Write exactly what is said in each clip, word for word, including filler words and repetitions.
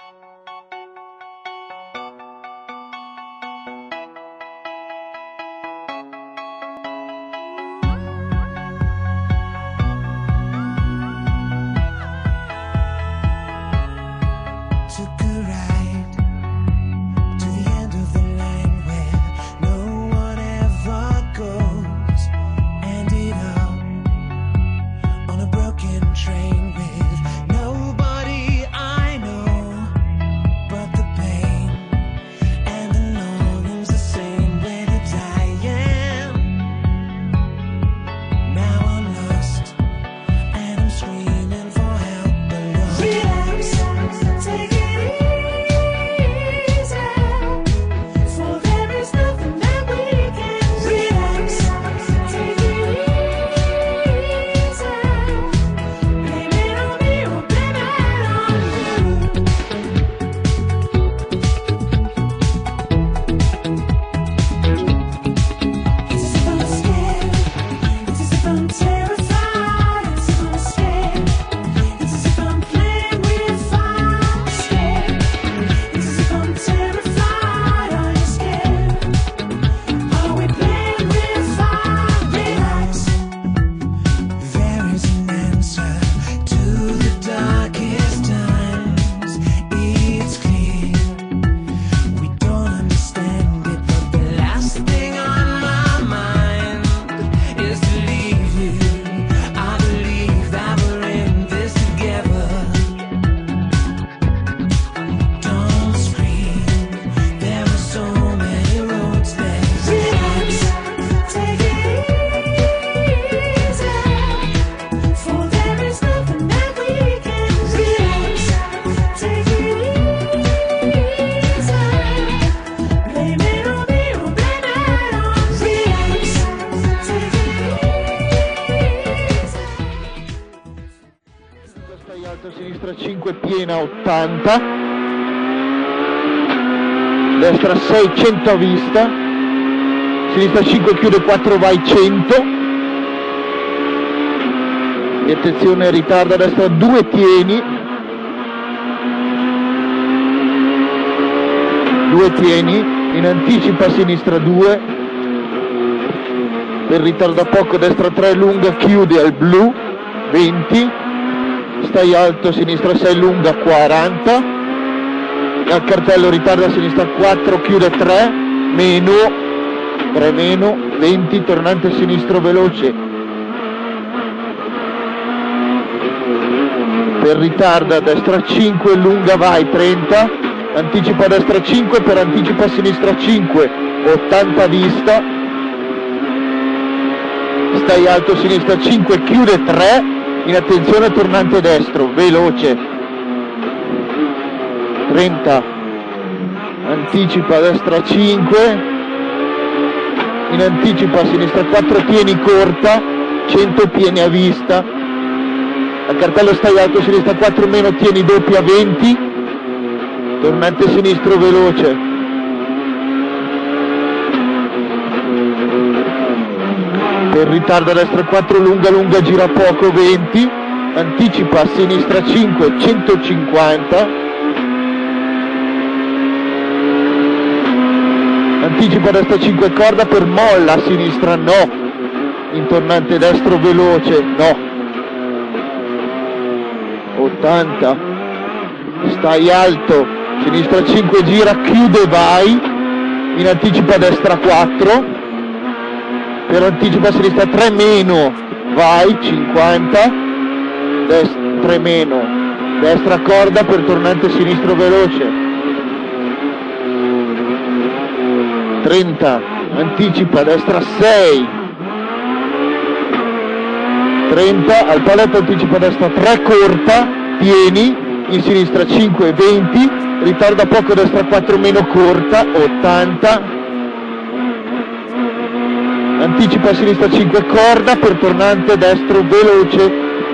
Sinistra cinque piena ottanta, destra sei cento a vista, sinistra cinque chiude quattro vai cento, e attenzione ritarda destra due tieni, due tieni, in anticipa sinistra due, per ritarda poco destra tre lunga chiude al blu venti, stai alto sinistra sei lunga quaranta, al cartello ritarda a sinistra quattro chiude tre meno tre meno venti, tornante sinistro veloce per ritarda destra cinque lunga vai trenta, anticipa destra cinque per anticipa sinistra cinque ottanta vista, stai alto sinistra cinque chiude tre, in attenzione tornante destro, veloce, trenta, anticipa destra cinque, in anticipa sinistra quattro tieni corta, cento pieni a vista, al cartello stai alto sinistra quattro meno tieni doppia venti, tornante sinistro veloce. Per ritardo a destra quattro lunga lunga gira poco venti, anticipa a sinistra cinque centocinquanta, anticipa a destra cinque corda per molla a sinistra no, in tornante destro veloce no, ottanta, stai alto sinistra cinque gira chiude vai, in anticipa a destra quattro, per anticipa a sinistra tre meno vai cinquanta, destra tre meno destra corda per tornante sinistro veloce trenta, anticipa destra sei trenta, al paletto anticipa destra tre corta tieni, in sinistra cinque venti, ritarda poco destra quattro meno corta ottanta, anticipa a sinistra cinque corda per tornante destro veloce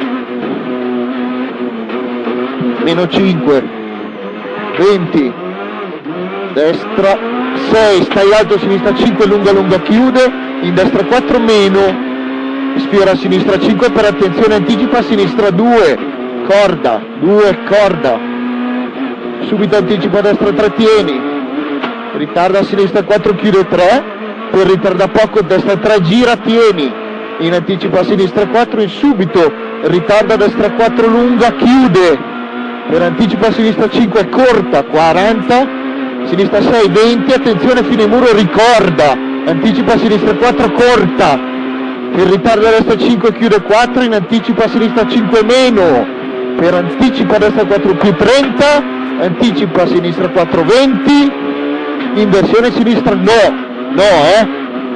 meno cinque venti, destra sei, stai alto sinistra cinque lunga lunga chiude, in destra quattro meno, sfiora a sinistra cinque per attenzione anticipa a sinistra due corda due corda, subito anticipo a destra tre, tieni, ritarda a sinistra quattro, chiude tre, poi ritarda poco, destra tre, gira, tieni, in anticipo a sinistra quattro, in subito, ritarda a destra quattro, lunga, chiude, per anticipo a sinistra cinque, corta, quaranta, sinistra sei, venti, attenzione fine muro, ricorda, anticipo a sinistra quattro, corta, per ritardo a destra cinque, chiude quattro, in anticipo a sinistra cinque, meno, per anticipo a destra quattro più trenta, anticipo a sinistra quattro, venti, inversione sinistra no, no eh,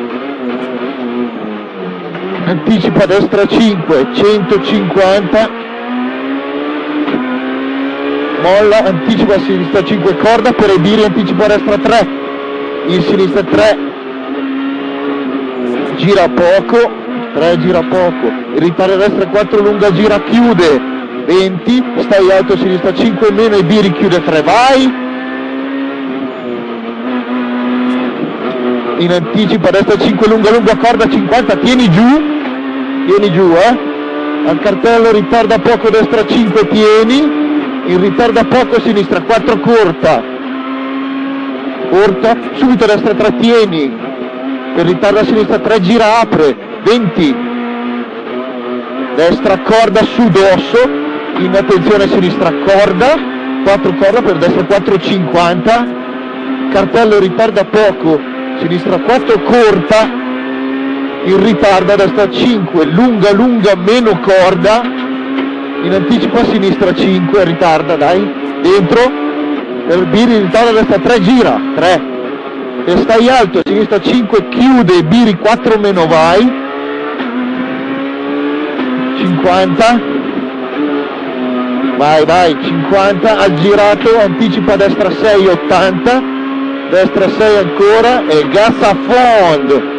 anticipo a destra cinque, centocinquanta, molla, anticipo a sinistra cinque, corda, per i biri anticipo a destra tre, in sinistra tre, gira poco, tre, gira poco, ritardo a destra quattro, lunga, gira, chiude, venti, stai alto a sinistra cinque, meno, i biri, chiude tre, vai, in anticipo a destra cinque, lunga, lunga, corda, cinquanta, tieni giù, tieni giù eh, al cartello, ritarda poco, destra cinque, tieni, in ritarda poco, sinistra quattro, corta, corta, subito a destra tre, tieni, per ritardo a sinistra tre, gira, apre, venti, destra corda, su dosso, in attenzione sinistra corda, quattro corda, per destra quattro, cinquanta, cartello, ritarda poco, sinistra quattro, corta, in ritardo a destra cinque, lunga, lunga, meno corda, in anticipo a sinistra cinque, ritarda, dai, dentro, per biri, ritardo a destra tre, gira, tre, e stai alto, a sinistra cinque, chiude, biri quattro, meno, vai, cinquanta, vai, vai, cinquanta, al girato, anticipo a destra sei, ottanta, destra sei ancora, e gas a fondo,